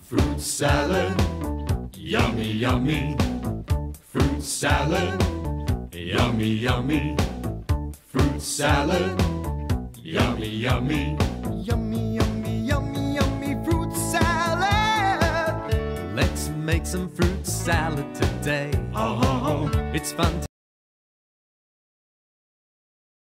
Fruit salad, yummy, yummy. Fruit salad, yummy, yummy. Fruit salad, yummy, yummy. Yummy, yummy, yummy, yummy fruit salad. Let's make some fruit salad today. Oh, It's fun to